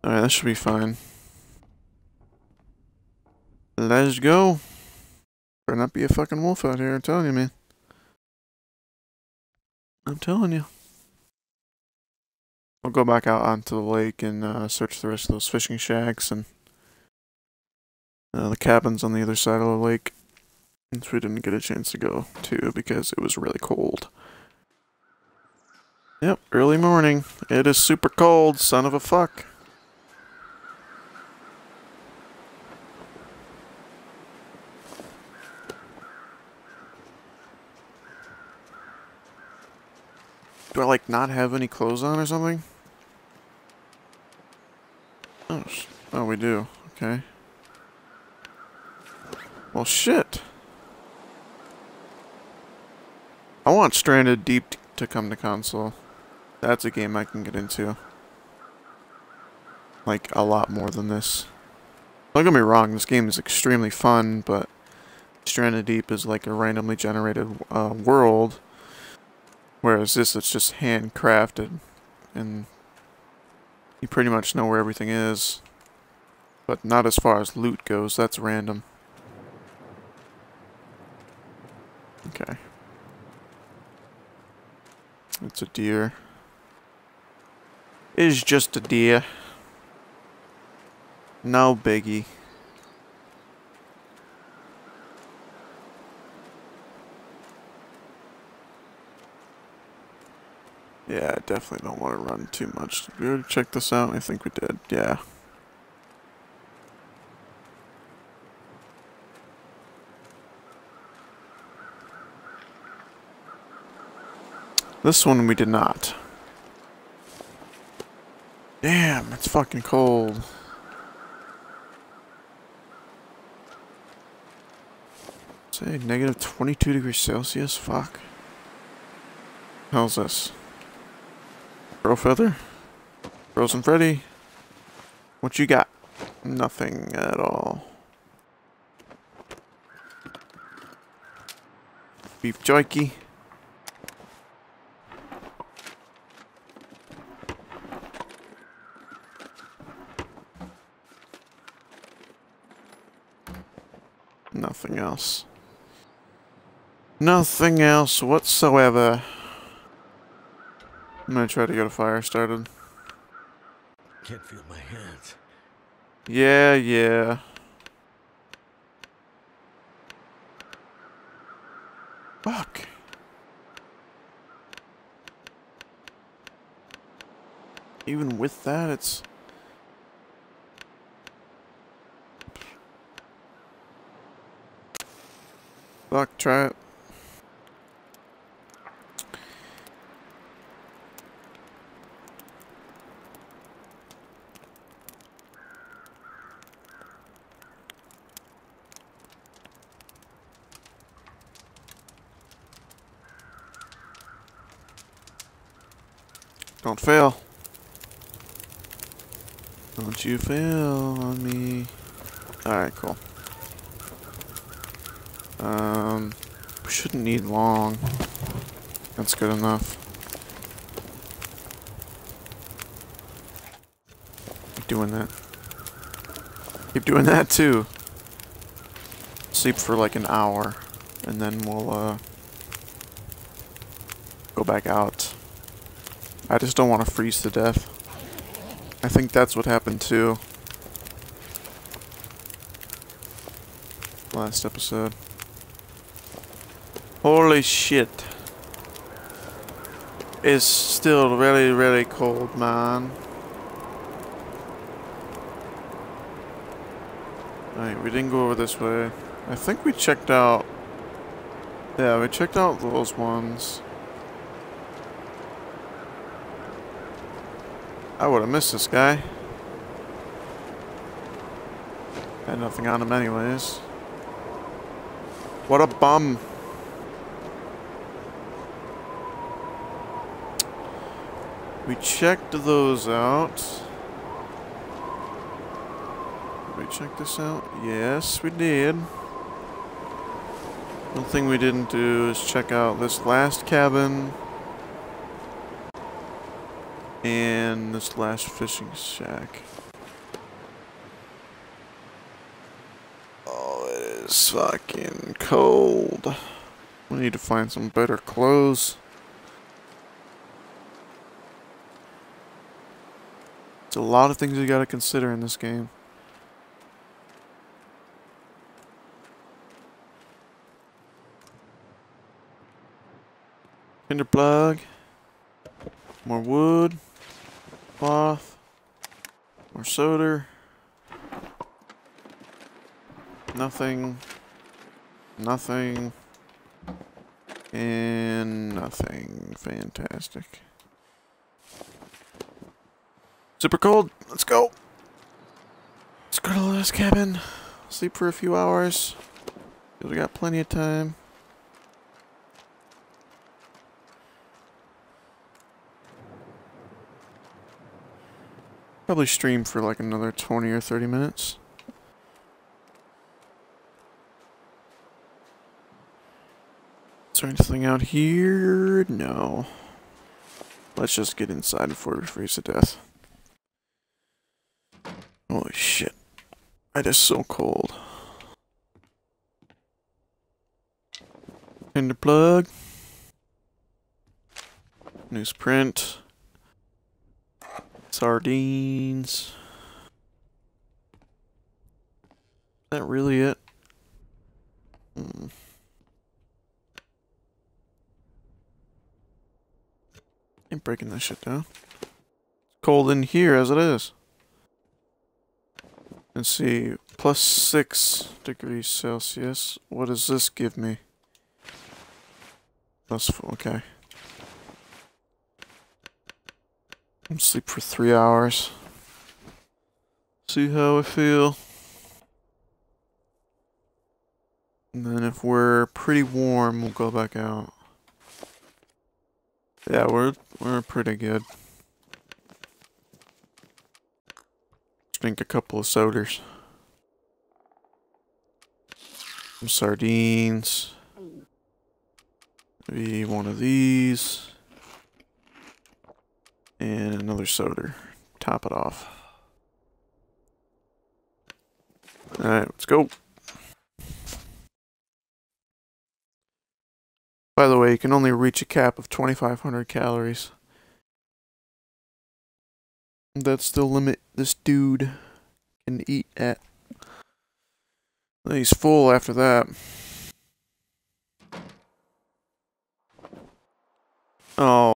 Alright, that should be fine. Let's go. Better not be a fucking wolf out here, I'm telling you, man. I'm telling you. I'll go back out onto the lake and search the rest of those fishing shacks and the cabins on the other side of the lake. Which we didn't get a chance to go to because it was really cold. Yep, early morning. It is super cold, son of a fuck. Do I, like, not have any clothes on or something? Oh, we do. Okay. Well, shit. I want Stranded Deep to come to console. That's a game I can get into. Like, a lot more than this. Don't get me wrong, this game is extremely fun, but Stranded Deep is like a randomly generated world. Whereas this, it's just handcrafted, and you pretty much know where everything is. But not as far as loot goes, that's random. Okay. It's a deer. It's just a deer. No biggie. Yeah, I definitely don't want to run too much. Did we already check this out? I think we did. Yeah. This one we did not. Damn, it's fucking cold. Say negative 22 degrees Celsius? Fuck. How's this? Bro Feather? Frozen Freddy? What you got? Nothing at all. Beef Jerky? Nothing else. Nothing else whatsoever. I'm gonna try to get a fire started. Can't feel my hands. Yeah. Fuck. Even with that, it's... Fuck, try it. Don't fail. Don't you fail on me. Alright, cool. We shouldn't need long. That's good enough. Keep doing that. Keep doing that too. Sleep for like an hour, and then we'll go back out. I just don't want to freeze to death. I think that's what happened too. Last episode. Holy shit. It's still really, really cold, man. Alright, we didn't go over this way. I think we checked out... Yeah, we checked out those ones. I would have missed this guy. Had nothing on him anyways. What a bum. We checked those out. Did we check this out? Yes, we did. One thing we didn't do is check out this last cabin. And this last fishing shack. is fucking cold. We need to find some better clothes. There's a lot of things you gotta consider in this game. Tinder plug. More wood. Cloth. More solder. Nothing. Nothing. And nothing. Fantastic. Super cold. Let's go. Let's go to the last cabin. Sleep for a few hours. We got plenty of time. Probably stream for like another 20 or 30 minutes. Is there anything out here? No. Let's just get inside before we freeze to death. Holy shit. It is so cold. Tinder plug. Newsprint. Sardines. Is that really it? Ain't breaking this shit down. It's cold in here as it is. Let's see. Plus 6 degrees Celsius. What does this give me? Plus 4. Okay. Sleep for 3 hours. See how I feel. And then if we're pretty warm, we'll go back out. Yeah, we're pretty good. Drink a couple of sodas. Some sardines. Maybe one of these. And another soda. Top it off. Alright, let's go. By the way, you can only reach a cap of 2,500 calories. That's the limit this dude can eat at. He's full after that. Oh.